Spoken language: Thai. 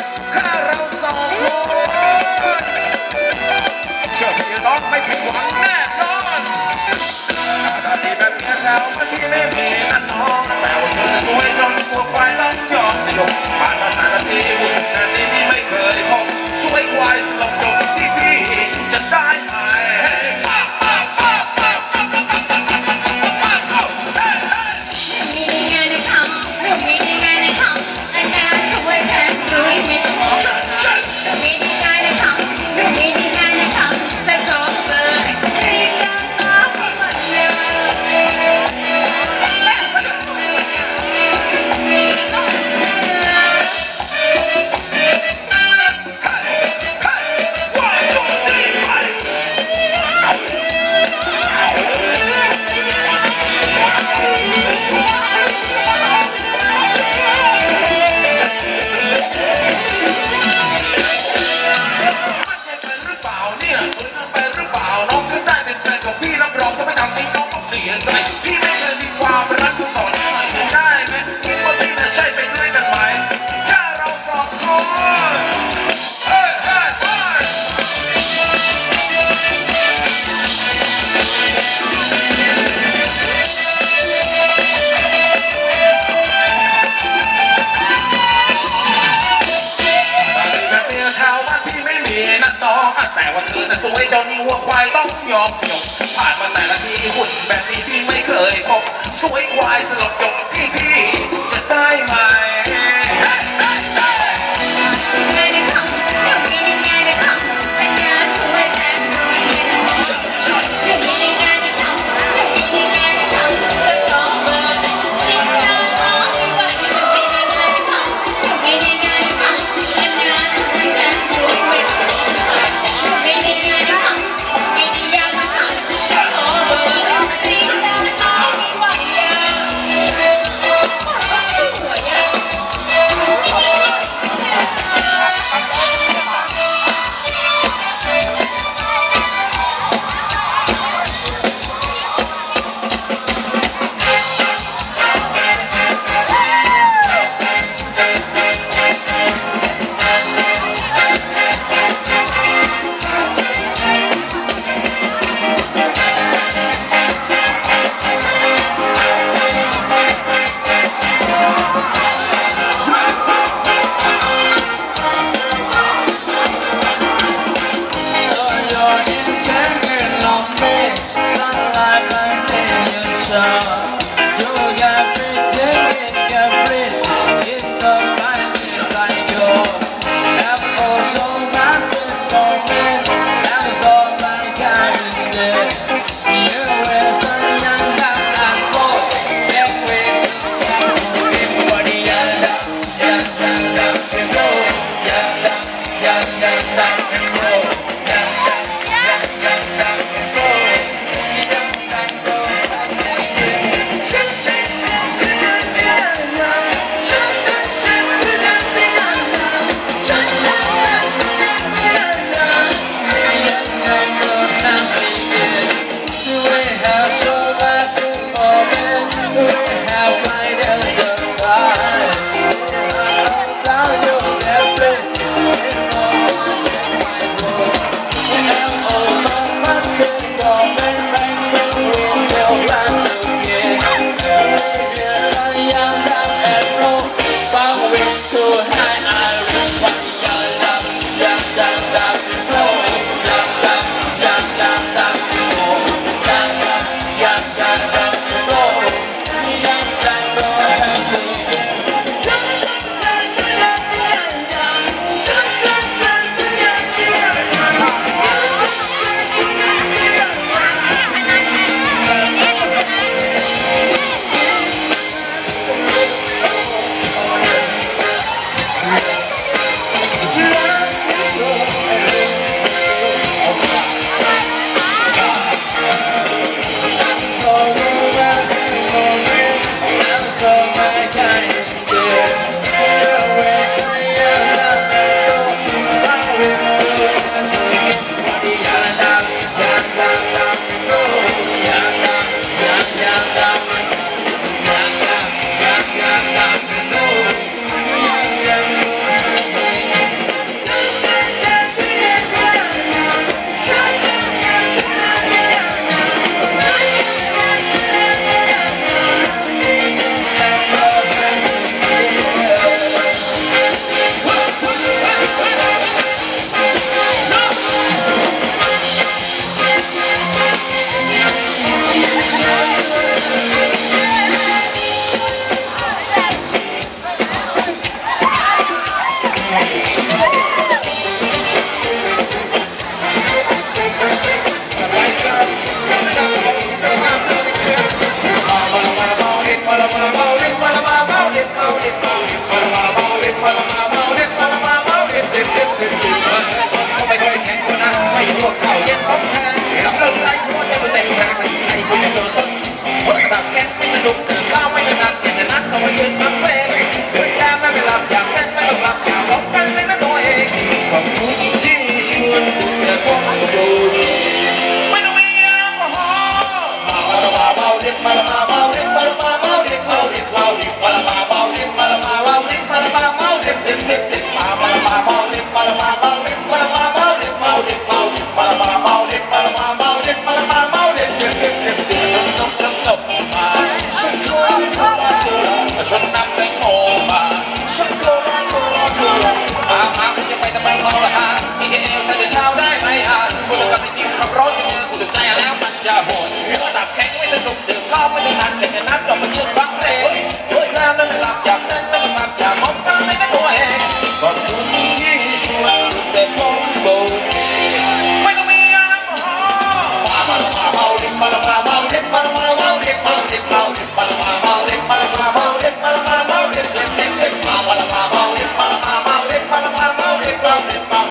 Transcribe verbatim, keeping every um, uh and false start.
แค่เราสองคนเชื่อพี่น้องไม่ผิดหวังแน่นอนตาดีแบบเมียแถวมันพี่ไม่มีนั่นน้องแต่ว่าเธอสวยจนพวกควายต้องยอมสยบผ่านมาหลายนาทีหุ่นแต่นี้ที่ไม่เคยพบสวยควายสลบจบที่พี่จะได้ไหมใจพี่ไม่เคยมีความรักสอนหน่อยได้ไหมคิดว่าพี่น่ะใช่ไปด้วยกันไหมแค่เราสองคนเฮ้ยเฮ้ยเฮ้ยแบบเมียแถวบ้านพี่ไม่มีนั่นน้องแต่ว่าเธอน่ะสวยจนวัวควายต้องยอมสยบผ่านมาแต่ละทีหุ่นแบบนี้พี่ไม่เคยพบสวยควายสลบจบที่พี่จะได้ไหม Thank you. ฉันนำแตงโมมาฉันโคลาโคลาโคลามามาคุณจะไปทำไมเขาละฮะมีแค่เอวถ้าจะเช้าได้ไหมฮะคุณจะกลับไปกินขับรถไปเจอคุณจะใจแล้วมันจะโหดเรือตับแข็งไม่สนุกดื่มเหล้าไม่ถนัดแค่จะ